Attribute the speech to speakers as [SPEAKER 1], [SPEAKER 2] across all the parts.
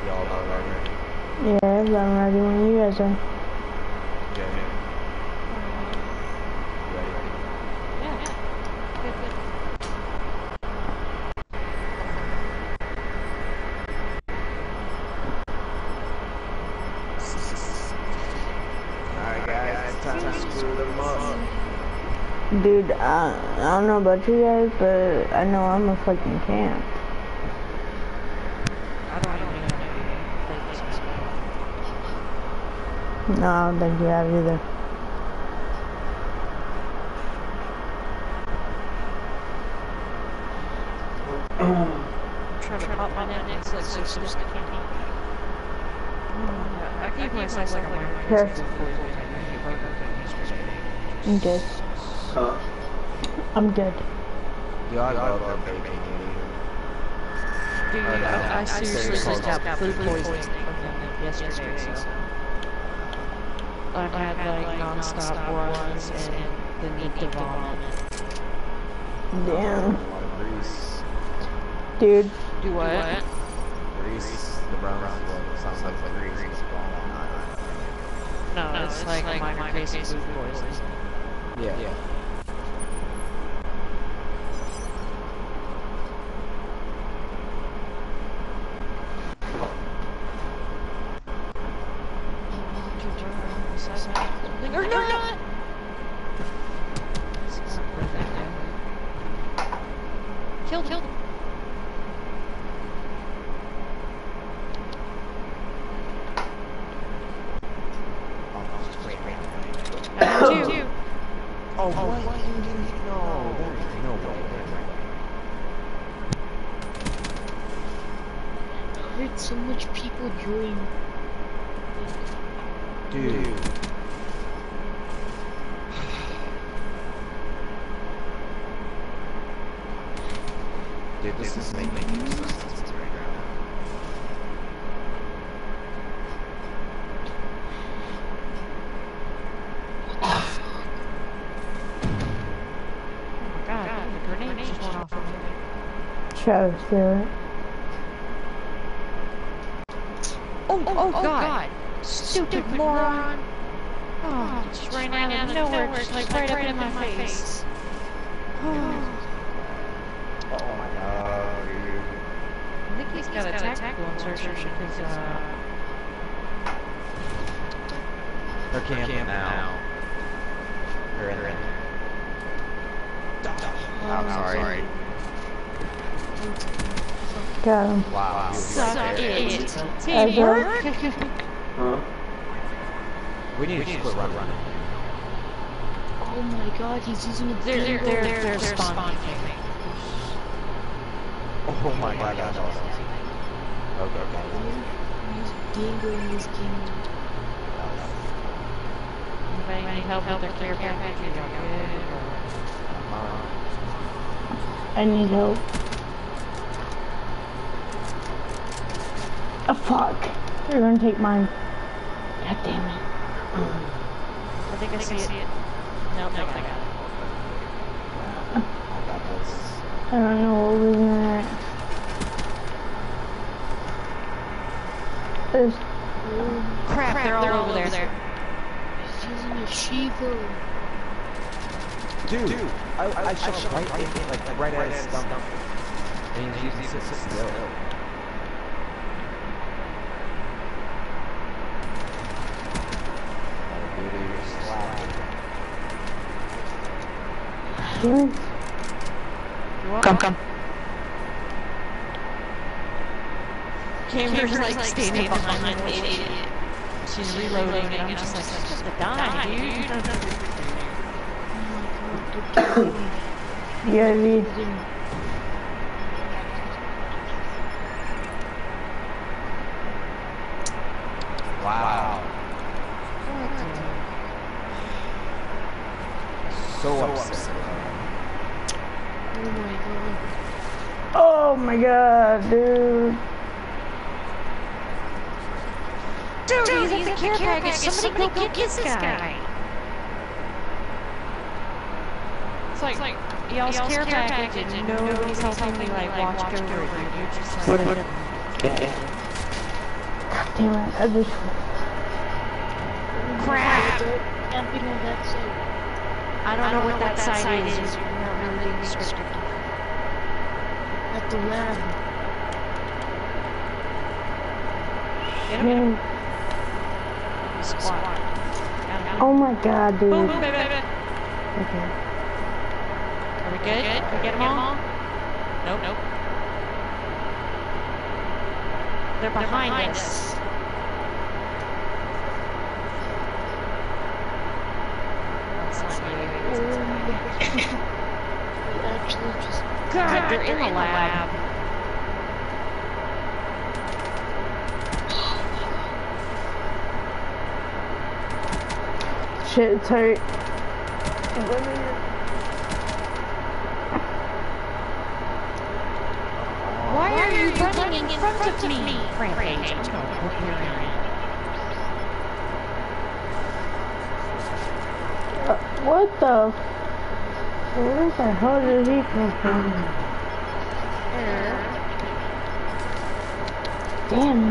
[SPEAKER 1] y'all about ready?
[SPEAKER 2] Yeah, I'm ready when you guys are.
[SPEAKER 1] Yeah. Ready?
[SPEAKER 3] Yeah. Good.
[SPEAKER 1] Alright guys, time to screw them up.
[SPEAKER 2] Dude, I don't know about you guys, but I know I'm a fucking camp.
[SPEAKER 3] I don't even know if you played this before.
[SPEAKER 2] No, I don't think you have either.
[SPEAKER 3] I'm trying to pop my neck and like so sticky. I gave myself like a minor
[SPEAKER 2] Here.
[SPEAKER 3] case of poison.
[SPEAKER 2] I'm good.
[SPEAKER 1] Huh?
[SPEAKER 2] I'm good.
[SPEAKER 1] Yo, I love that baby.
[SPEAKER 3] Dude, I seriously got food poisoning from them yesterday, so I've had like non-stop runs and the need to vomit.
[SPEAKER 2] Damn.
[SPEAKER 1] Grease.
[SPEAKER 2] Dude.
[SPEAKER 3] Do what?
[SPEAKER 1] Grease. The brown sounds like grease.
[SPEAKER 3] No, it's like a minor case of food poisoning.
[SPEAKER 1] Yeah.
[SPEAKER 3] Or not! Killed him. Two.
[SPEAKER 1] Oh, what? No, there's no way.
[SPEAKER 4] I heard so much people join.
[SPEAKER 1] Dude. Dude, this is making no sense right now.
[SPEAKER 3] God, the grenade just went off of me.
[SPEAKER 2] Travis, do it.
[SPEAKER 3] Oh God. Stupid moron. Oh, just ran out of nowhere, just like right up in my face.
[SPEAKER 1] Oh my god, dude.
[SPEAKER 3] I think he's got a tactical insertion because,
[SPEAKER 1] They're camping now. They're in. I'm sorry.
[SPEAKER 2] Got him.
[SPEAKER 1] Wow.
[SPEAKER 3] suck it.
[SPEAKER 2] Ezra.
[SPEAKER 3] Teamwork.
[SPEAKER 1] Huh? We need to quit running.
[SPEAKER 4] Oh my god, he's using a
[SPEAKER 3] They're spawning.
[SPEAKER 1] Oh my god, that's awesome. Okay.
[SPEAKER 4] He's Dingo in this game.
[SPEAKER 3] Anybody need help with their care package? Are y'all good?
[SPEAKER 2] I need help. Oh, fuck. They're gonna take mine. God damn it.
[SPEAKER 3] I think I see it. Nope, I got it.
[SPEAKER 1] I got this.
[SPEAKER 2] I don't know what we're doing at. There's...
[SPEAKER 3] Crap, they're all over there.
[SPEAKER 4] He's using a Shiva.
[SPEAKER 1] Dude, I shot right in, like right at his stomach. And he's using sit still.
[SPEAKER 2] Come.
[SPEAKER 3] Camber's like standing behind me. She's reloading and I'm just like, she's just a dime, dude.
[SPEAKER 2] Yeah,
[SPEAKER 1] Wow. So upset.
[SPEAKER 4] Oh my god.
[SPEAKER 2] Oh my god, dude.
[SPEAKER 3] Dude, he's at the care package. Somebody go get this guy. It's like y'all's care package and nobody's helping me like watch over it. You're just like...
[SPEAKER 2] Damn it, I just...
[SPEAKER 3] Crap!
[SPEAKER 4] Camping on that side.
[SPEAKER 3] I don't know what that side is. You're not really being restricted.
[SPEAKER 4] At the lab.
[SPEAKER 3] Get him.
[SPEAKER 2] Man,
[SPEAKER 3] Squat.
[SPEAKER 2] oh my god, dude.
[SPEAKER 3] Boom, baby.
[SPEAKER 2] Okay.
[SPEAKER 3] Are we good? Did we get them all? Nope. They're behind us. That's not you.
[SPEAKER 4] We actually just...
[SPEAKER 3] God, they're in the lab.
[SPEAKER 2] Shit, it's hurt.
[SPEAKER 3] Why are you running in front of me? Rampage. I'm gonna whip your ass.
[SPEAKER 2] What the? Where the hell did he come from? Damn.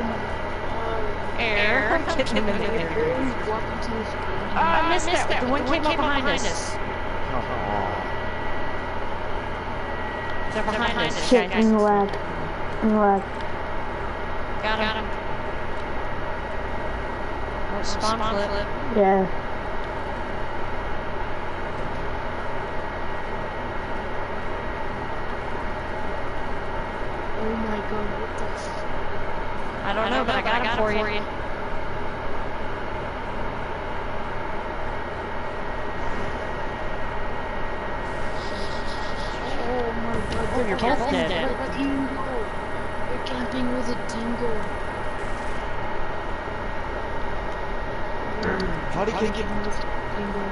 [SPEAKER 3] Air. Get them in there.
[SPEAKER 4] Walking to the screen.
[SPEAKER 3] Oh, I missed that. The one came up behind us. They're behind us,
[SPEAKER 2] Shit,
[SPEAKER 3] guys.
[SPEAKER 2] in the lab. In the lab.
[SPEAKER 3] Got him. Oh, spawn flip.
[SPEAKER 2] Yeah.
[SPEAKER 4] Oh my god, what the f...
[SPEAKER 3] I don't know, but I got him for you.
[SPEAKER 4] Oh my god,
[SPEAKER 3] Oh, you're both dead.
[SPEAKER 4] with a dingo. They're camping with a dingo.
[SPEAKER 1] How did he get
[SPEAKER 4] Camping with a dingo.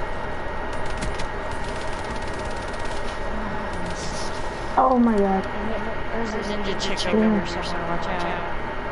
[SPEAKER 2] Oh my god.
[SPEAKER 3] There's a ninja chick over here somewhere. Watch out.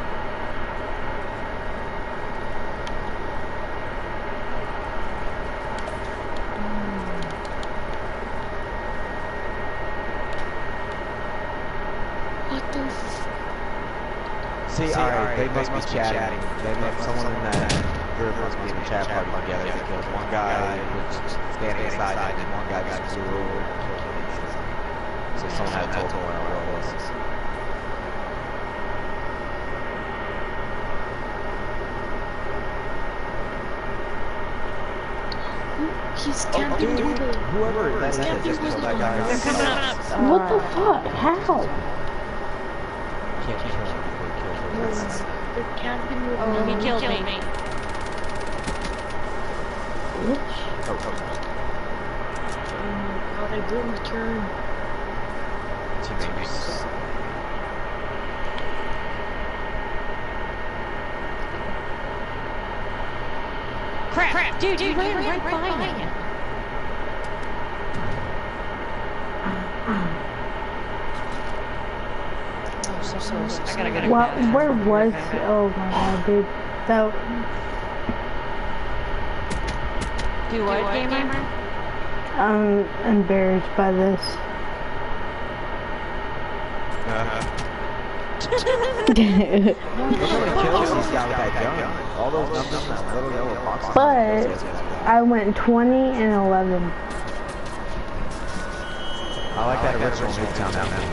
[SPEAKER 4] What the f...
[SPEAKER 1] See, alright, they must be chatting. Someone in that group must be in the chat party together because one guy was standing aside and one guy got flew over. So someone had told him where it was.
[SPEAKER 4] He's camping with a...
[SPEAKER 1] Whoever that is, just killed that guy.
[SPEAKER 3] They're coming up.
[SPEAKER 2] What the fuck? How?
[SPEAKER 1] Can't kill him before he kills her.
[SPEAKER 4] They're camping with
[SPEAKER 3] Oh, he killed me.
[SPEAKER 2] Bitch.
[SPEAKER 1] Oh,
[SPEAKER 4] Oh my god, I didn't turn.
[SPEAKER 1] teammates.
[SPEAKER 3] Crap. Dude, you ran right by him. Oh, so I gotta get a
[SPEAKER 2] What? Where was? Oh my god, dude. So
[SPEAKER 3] Do what, gamer?
[SPEAKER 2] I'm embarrassed by this.
[SPEAKER 1] Nobody kills these guys with that gun. All those numbers in that little yellow box.
[SPEAKER 2] But I went 20 and 11.
[SPEAKER 1] I like that original Midtown outfit.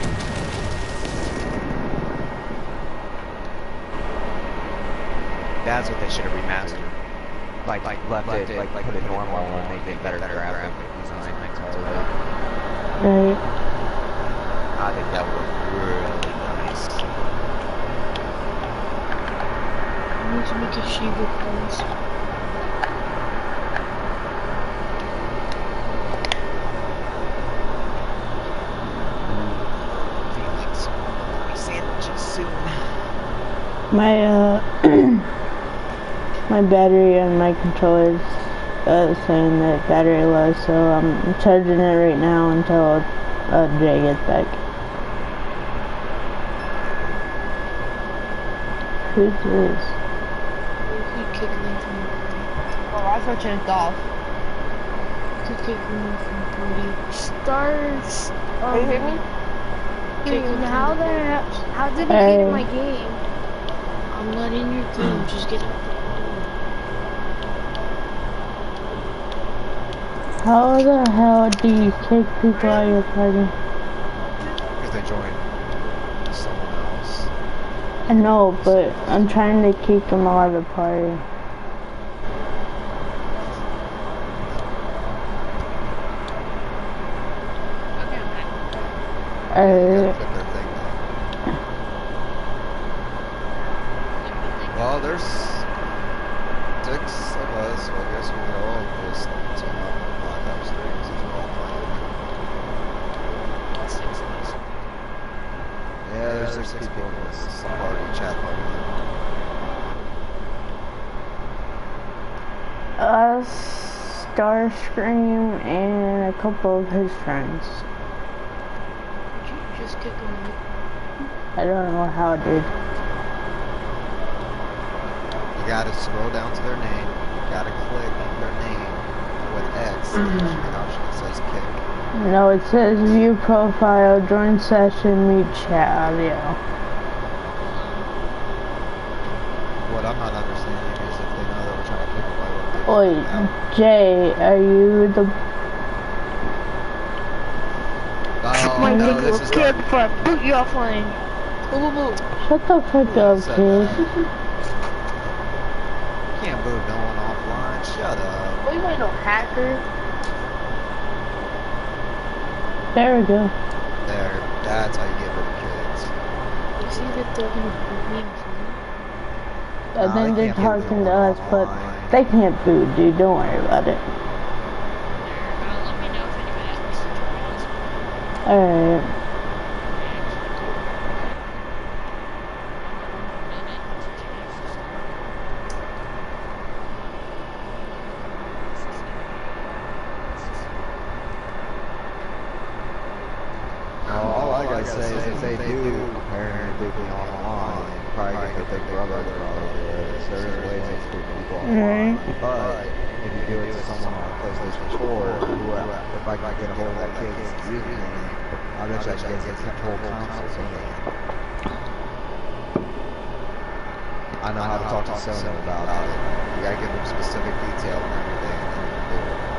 [SPEAKER 1] That's what they should have remastered. Like left it, like put it normal and make it better graphic design entirely.
[SPEAKER 2] Right.
[SPEAKER 1] I think that would look really nice.
[SPEAKER 4] I need to make a Shiva pose.
[SPEAKER 1] Sandwiches soon.
[SPEAKER 2] My my battery on my controller's saying that battery low, so I'm charging it right now until Jay gets back. Who's this?
[SPEAKER 4] He kicked me from the party.
[SPEAKER 5] Oh, I switched it off.
[SPEAKER 4] He kicked me from the party. Stars.
[SPEAKER 5] Can you hear me?
[SPEAKER 4] Kick me from
[SPEAKER 5] How
[SPEAKER 4] the party.
[SPEAKER 5] did he get in my game?
[SPEAKER 4] I'm letting in your team. Just get out the door.
[SPEAKER 2] How the hell do you kick people out of your party?
[SPEAKER 1] Because they joined someone else.
[SPEAKER 2] I know, but I'm trying to kick them out of the party.
[SPEAKER 1] Well, there's 6 of us, so I guess we could all just team up and block out streams if we're all playing. 6 of us. Yeah, there's 6 people in this party, chat party.
[SPEAKER 2] Us, Starscream, and a couple of his friends.
[SPEAKER 4] Did you just kick him out?
[SPEAKER 2] I don't know how, dude.
[SPEAKER 1] You gotta scroll down to their name, you gotta click their name with X, and there's an option that says kick.
[SPEAKER 2] No, it says view profile, join session, mute chat audio.
[SPEAKER 1] What I'm not understanding is if they know that we're trying to kick away what they
[SPEAKER 2] Wait, Jay, are you the...
[SPEAKER 1] Oh,
[SPEAKER 4] My
[SPEAKER 1] no,
[SPEAKER 4] nigga
[SPEAKER 1] this
[SPEAKER 4] will
[SPEAKER 1] is
[SPEAKER 4] kill
[SPEAKER 1] not...
[SPEAKER 4] before I boot you offline. Boo boo boo.
[SPEAKER 2] Shut the fuck up,
[SPEAKER 1] said
[SPEAKER 2] kid.
[SPEAKER 1] Can't boot no one offline, shut up.
[SPEAKER 4] Oh, you ain't no hacker.
[SPEAKER 2] There we go.
[SPEAKER 1] There, that's how you get rid of kids.
[SPEAKER 4] You see that they're gonna boot me offline?
[SPEAKER 2] And then
[SPEAKER 1] they
[SPEAKER 2] they're
[SPEAKER 1] can't boot
[SPEAKER 2] talking
[SPEAKER 1] no
[SPEAKER 2] to
[SPEAKER 1] one
[SPEAKER 2] us, but
[SPEAKER 1] offline.
[SPEAKER 2] they can't boot, dude. Don't worry about it.
[SPEAKER 3] Let me know if anybody else wants to join us.
[SPEAKER 2] Alright.
[SPEAKER 1] All I gotta say is if they do apparently boot me online, probably get their big brother to probably do it. So there's ways to boot people online. But if you do it to someone on PlayStation 4, if I can get a hold of that kid's username, I bet you I can get the whole console anyway. I know how to talk to Sony about it. You gotta give them specific detail and everything, and then you can do it.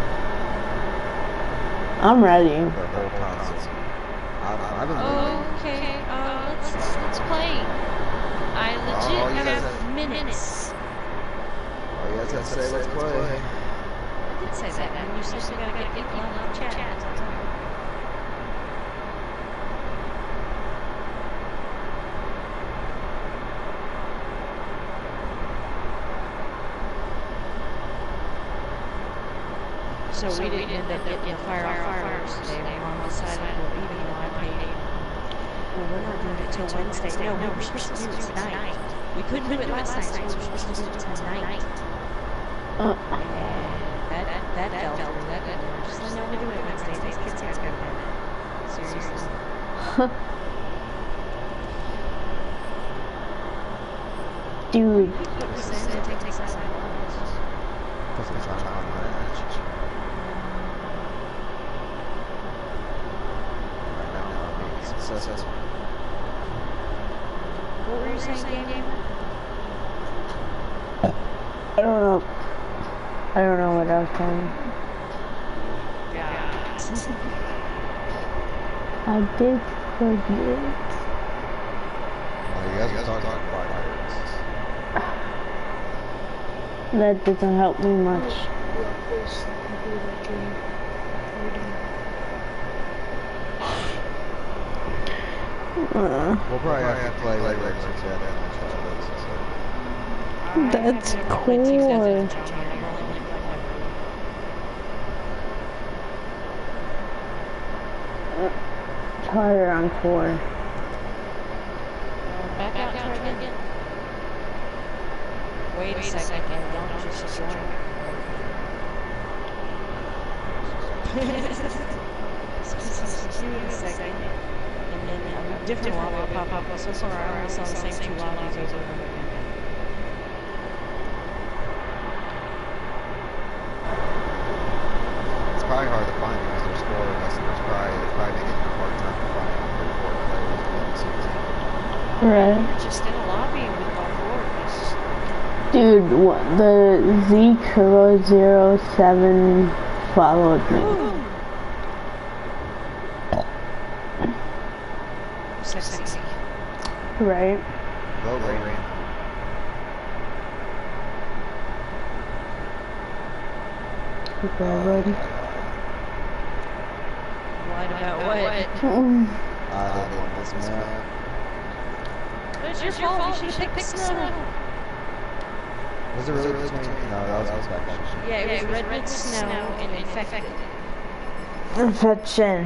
[SPEAKER 2] I'm ready.
[SPEAKER 1] The whole console. I've been
[SPEAKER 3] Okay, let's play. I legit have minutes.
[SPEAKER 1] Oh, you guys gotta say let's play.
[SPEAKER 3] I did say that, and you said you gotta get people on the chat. So we didn't end up getting fireworks today. My mom decided, well, even though I paid, well, we're not doing it till Wednesday. No, we were supposed to do it tonight. We couldn't do it last night, so we were supposed to do it tonight. And that fell through. That didn't work. Just like, no, we're doing it Wednesday. These kids gotta go to bed. Seriously.
[SPEAKER 2] Dude.
[SPEAKER 3] We're saying they take this out.
[SPEAKER 1] Because I'm trying to unmatch. Right now, I mean, successful.
[SPEAKER 3] What were you saying, Gamer?
[SPEAKER 2] I don't know. I don't know what I was saying.
[SPEAKER 3] Yeah.
[SPEAKER 2] I did forget.
[SPEAKER 1] Well, you guys were talking about fireworks.
[SPEAKER 2] That doesn't help me much.
[SPEAKER 1] We'll probably have to play later since we have that much.
[SPEAKER 2] That's cool. Tyler on 4.
[SPEAKER 3] Back out, try again. Wait a second, don't just join. Give me a second. And then a different lobby will pop up. So far I only saw the same 2 lobbies over and over again.
[SPEAKER 1] It's probably hard to find because there's 4 of us and there's probably making it a hard time to find 4 players on the same team.
[SPEAKER 2] Right.
[SPEAKER 3] We're just in a lobby with all 4 of us.
[SPEAKER 2] Dude, the Z-Kuro07 followed me.
[SPEAKER 3] Sexy.
[SPEAKER 2] Right?
[SPEAKER 1] Go, Rain.
[SPEAKER 2] Okay, buddy.
[SPEAKER 3] Lied about what?
[SPEAKER 1] I didn't want this map.
[SPEAKER 3] It's your fault. You should pick snow.
[SPEAKER 1] Was it really just me? No, that was infection.
[SPEAKER 3] Yeah, it was redwood snow and infected.
[SPEAKER 2] Infection.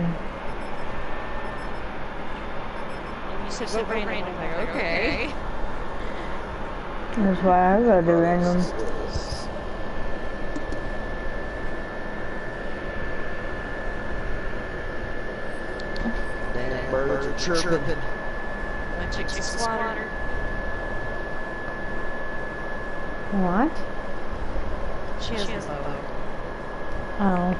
[SPEAKER 3] And you said so random. I'm like, okay.
[SPEAKER 2] That's why I go to random.
[SPEAKER 1] Damn birds are chirping.
[SPEAKER 3] My chicks are slaughtered.
[SPEAKER 2] What?
[SPEAKER 3] She has the bow.
[SPEAKER 2] Oh.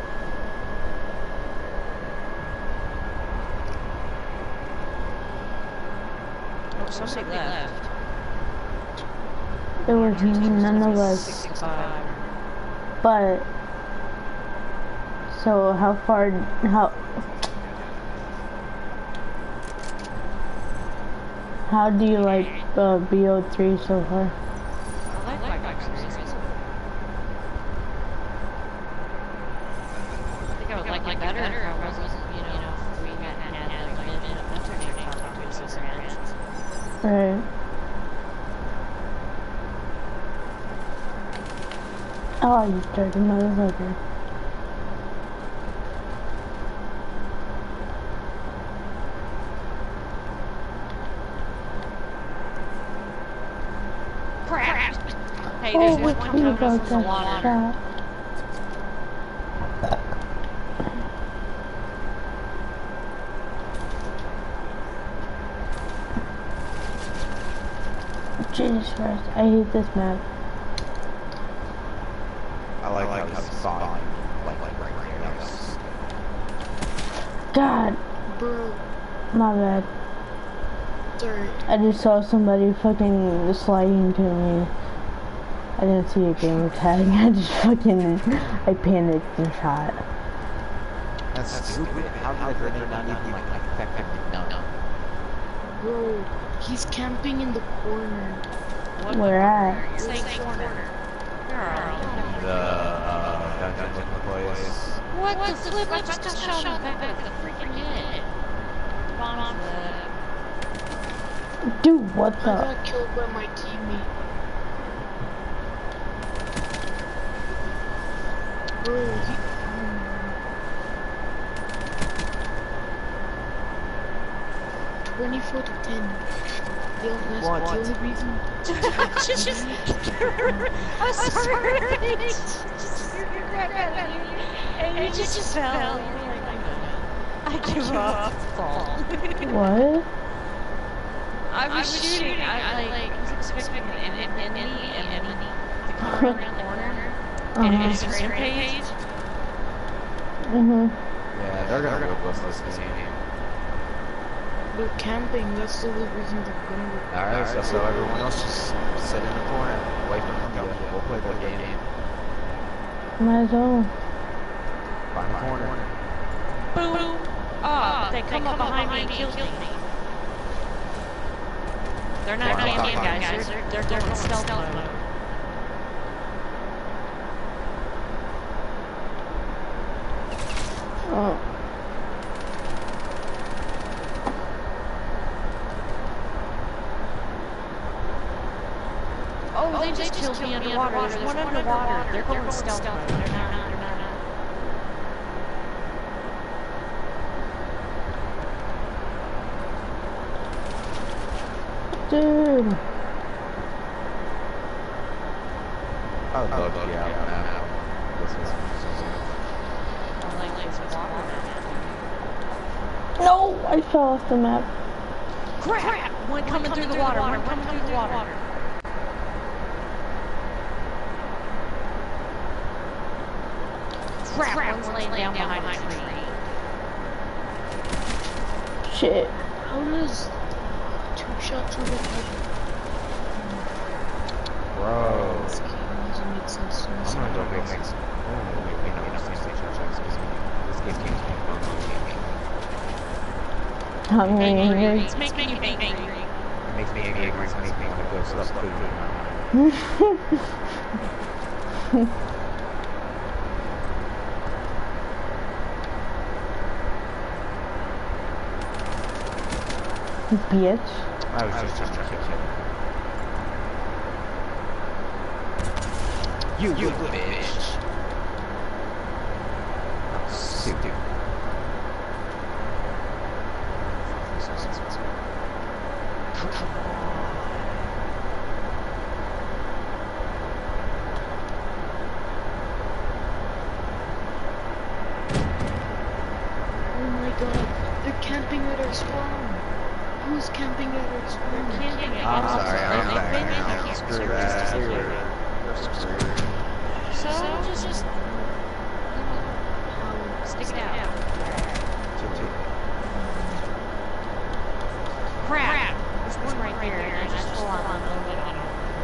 [SPEAKER 3] Oh, somebody left.
[SPEAKER 2] It was none of us.
[SPEAKER 3] 65.
[SPEAKER 2] But, so how do you like BO3 so far?
[SPEAKER 3] I like my boxers. I think I would like it better if I wasn't, you know, if we hadn't had like mentorship talking to us as friends.
[SPEAKER 2] Right. Oh, you dirty motherfucker.
[SPEAKER 3] Crap! Hey,
[SPEAKER 2] Oh,
[SPEAKER 3] there's
[SPEAKER 2] what
[SPEAKER 3] one
[SPEAKER 2] do you
[SPEAKER 3] coming
[SPEAKER 2] about
[SPEAKER 3] up from the water.
[SPEAKER 2] that? Jesus Christ, I hate this map.
[SPEAKER 1] I like how it's fine. Like right here.
[SPEAKER 2] God,
[SPEAKER 4] Bro,
[SPEAKER 2] my bad.
[SPEAKER 4] sorry.
[SPEAKER 2] I just saw somebody fucking sliding to me. I didn't see a gamer tag. I just fucking, I panicked and shot.
[SPEAKER 1] That's stupid. How did the grenade not even like affect him? No.
[SPEAKER 4] Bro, he's camping in the corner.
[SPEAKER 2] Where at?
[SPEAKER 3] Say corner. Girl.
[SPEAKER 1] The dungeon looking place.
[SPEAKER 3] What the flip? I just got shot in the back of the freaking head. Bomb flip.
[SPEAKER 2] Dude, what
[SPEAKER 4] I
[SPEAKER 2] the?
[SPEAKER 4] got killed by my teammate. Bro, he... 24 to 10. The only reason...
[SPEAKER 3] I'm sorry. And you just fell. I give up.
[SPEAKER 2] What?
[SPEAKER 3] I was shooting. I was expecting an enemy to come around the corner and it's a rampage.
[SPEAKER 2] Mm-hmm.
[SPEAKER 1] Yeah, they're gonna go bust this game.
[SPEAKER 4] They're camping, that's the only reason they're gonna...
[SPEAKER 1] Alright, so everyone else just sit in the corner, wait for them to come. We'll play the game.
[SPEAKER 2] Might as well.
[SPEAKER 1] Find the corner.
[SPEAKER 3] Boom. Oh, they come up behind me and killed me. They're not camping, guys. They're going stealth mode.
[SPEAKER 2] Oh.
[SPEAKER 3] Oh, they just killed me underwater. There's one underwater. They're going stealth mode. They're not.
[SPEAKER 2] Dude.
[SPEAKER 1] Oh, look, yeah, now. This is
[SPEAKER 2] No, I fell off the map.
[SPEAKER 3] Crap! One coming through the water. One coming through the water. Crap! One's laying down behind a tree.
[SPEAKER 2] Shit.
[SPEAKER 4] How does 2 shots of a head?
[SPEAKER 1] bro.
[SPEAKER 2] hungry.
[SPEAKER 3] It's making you angry.
[SPEAKER 1] It makes me angry. It makes me want to go stuff food in my mouth.
[SPEAKER 2] Bitch.
[SPEAKER 1] I was just trying to kill you. You bitch. Oh, stupid.
[SPEAKER 4] Oh my god, they're camping at our spawn. Who's camping at our spawn?
[SPEAKER 1] I'm sorry, I'm back now. Screw that.
[SPEAKER 3] So just stick it out. Crap! There's one right there, and I just full on unloaded on him.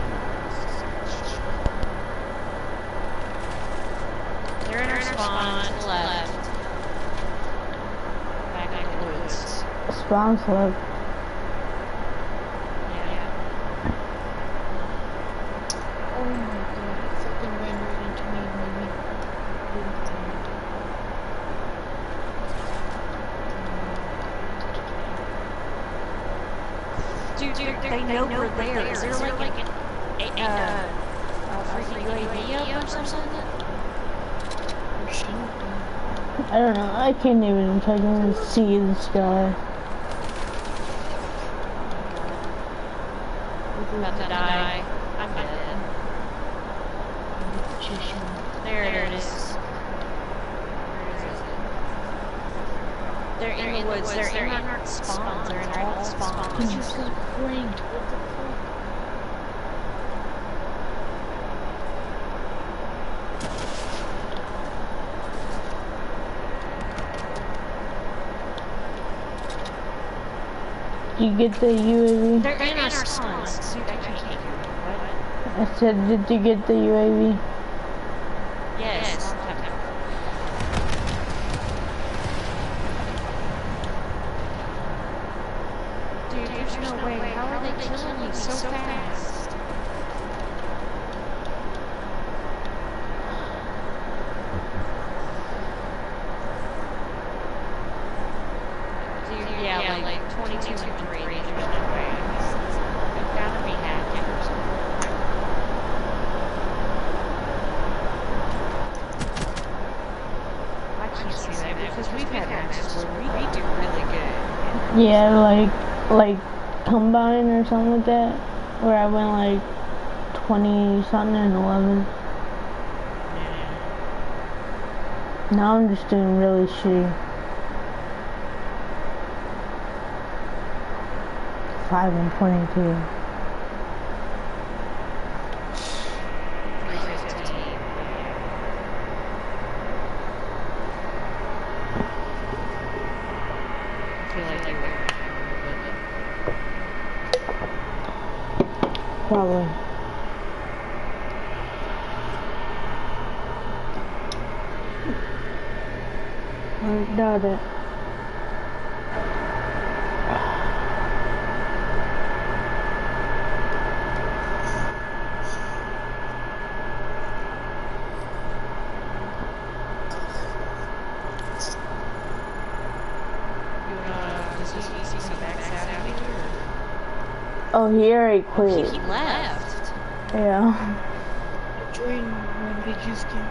[SPEAKER 3] They're in our spawn to the left. Back in the woods.
[SPEAKER 2] Spawn's left.
[SPEAKER 3] Yeah.
[SPEAKER 4] Oh my god, it fucking ran right into me and made me really tired.
[SPEAKER 3] Dude, they know we're there. Is there like a freaking UAV up or something?
[SPEAKER 4] Or shouldn't be.
[SPEAKER 2] I don't know. I can't even fucking see the sky.
[SPEAKER 3] We're about to die. I'm dead. There it is. They're in the woods. They're in our spawns. They're in all
[SPEAKER 4] I
[SPEAKER 3] spawns.
[SPEAKER 4] just got framed. What the fuck?
[SPEAKER 2] Did you get the UAV?
[SPEAKER 3] They're in our spawns. Dude, I can't hear you. What?
[SPEAKER 2] I said, did you get the UAV?
[SPEAKER 3] Yes. Dude, there's no way. How are they killing me so fast? Dude, yeah, like 22 and 3. There's no way. They've gotta be hacking or something. I can't see that because we've had matches where we do really good.
[SPEAKER 2] Yeah, like Combine or something like that, where I went like 20 something and 11. Now I'm just doing really shitty. 5 and 22. Probably. I doubt it. Oh, he already quit.
[SPEAKER 3] He left.
[SPEAKER 2] Yeah.
[SPEAKER 4] I joined when Big Juice came.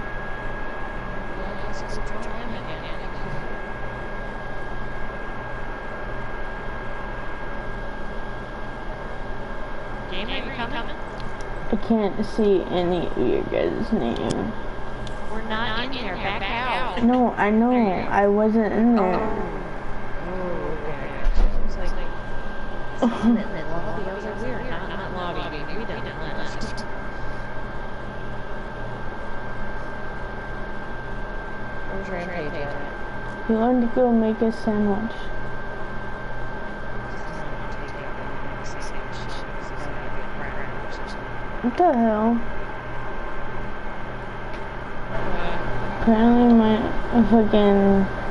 [SPEAKER 3] Game, are you coming?
[SPEAKER 2] I can't see any of your guys' name.
[SPEAKER 3] We're not in there. Back out.
[SPEAKER 2] No, I know. I wasn't in there.
[SPEAKER 3] Oh, okay. It's like, in the lobby. I was like, we're not lobby, baby. We done left. Where's Rampage at?
[SPEAKER 2] He wanted to go make a sandwich. What the hell? Apparently my fucking